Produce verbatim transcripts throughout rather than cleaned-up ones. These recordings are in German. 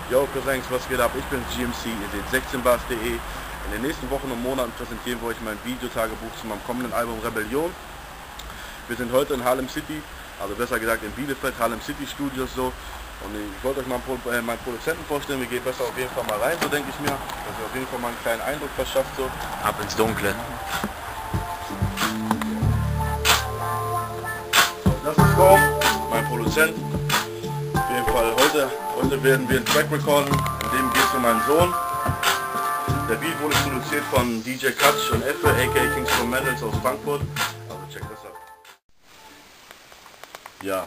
Yo Cousins, was geht ab? Ich bin G M C, ihr seht sechzehn bars punkt de. In den nächsten Wochen und Monaten präsentieren wir euch mein Videotagebuch zu meinem kommenden Album Rebellion. Wir sind heute in Harlem City, also besser gesagt in Bielefeld, Harlem City Studios so. Und ich wollte euch mal äh, meinen Produzenten vorstellen, wir gehen besser auf jeden Fall mal rein, so denke ich mir. Dass ihr auf jeden Fall mal einen kleinen Eindruck verschafft so. Ab ins Dunkle. So, das ist Storm, mein Produzent. Auf jeden Fall heute, heute werden wir einen Track recorden, in dem geht es um meinen Sohn. Der Beat wurde produziert von D J Katsch und Effe, aka Kingston Mandels aus Frankfurt. Also check das ab. Ja.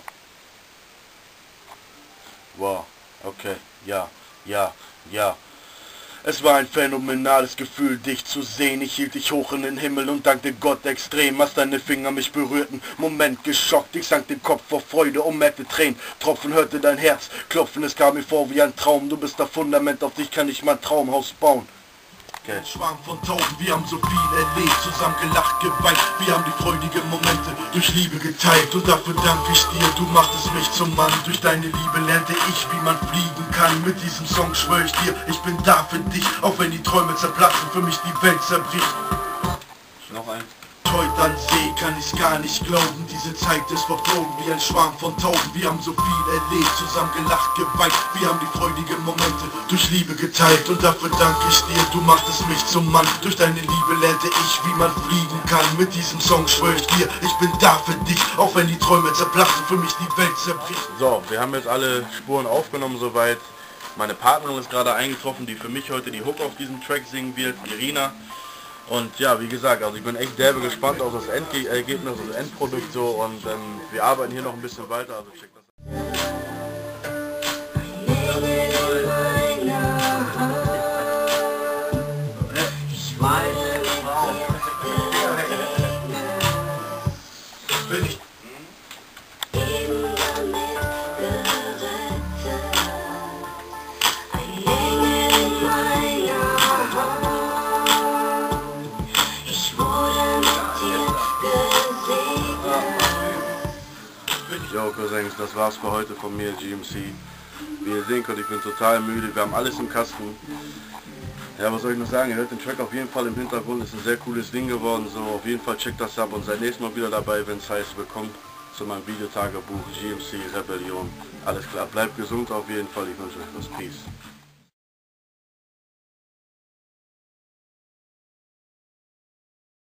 Wow, okay, ja, ja, ja. Es war ein phänomenales Gefühl, dich zu sehen. Ich hielt dich hoch in den Himmel und dankte Gott extrem, als deine Finger mich berührten. Moment geschockt, ich sank den Kopf vor Freude, ummerkte Tränen. Tropfen hörte dein Herz klopfen, es kam mir vor wie ein Traum. Du bist das Fundament, auf dich kann ich mein Traumhaus bauen. Okay. Schwarm von Tauben, wir haben so viel erlebt, zusammen gelacht, geweint, wir haben die freudigen Momente durch Liebe geteilt und dafür danke ich dir, du machtest mich zum Mann, durch deine Liebe lernte ich, wie man fliegen kann, mit diesem Song schwör ich dir, ich bin da für dich, auch wenn die Träume zerplatzen, für mich die Welt zerbricht. Noch ein. Heute an See kann ich's gar nicht glauben, diese Zeit ist verflogen wie ein Schwarm von Tauben, wir haben so viel erlebt, zusammen gelacht, geweint, wir haben die freudigen Momente durch Liebe geteilt und dafür danke ich dir, du machtest mich zum Mann, durch deine Liebe lernte ich, wie man fliegen kann, mit diesem Song schwör ich dir, ich bin da für dich, auch wenn die Träume zerplatzen, für mich die Welt zerbricht. So, wir haben jetzt alle Spuren aufgenommen soweit, meine Partnerin ist gerade eingetroffen, die für mich heute die Hook auf diesem Track singen wird, Irina. Und ja, wie gesagt, also ich bin echt derbe gespannt auf das Endergebnis, das Endprodukt so und ähm, wir arbeiten hier noch ein bisschen weiter, also check das. Bin ich Yo Cousins, das war's für heute von mir, G M C. Wie ihr sehen könnt, ich bin total müde, wir haben alles im Kasten. Ja, was soll ich noch sagen, ihr hört den Track auf jeden Fall im Hintergrund, ist ein sehr cooles Ding geworden, so auf jeden Fall checkt das ab und seid nächstes Mal wieder dabei, wenn es heißt, willkommen zu meinem Videotagebuch G M C Rebellion. Alles klar, bleibt gesund auf jeden Fall, ich wünsche euch was, Peace.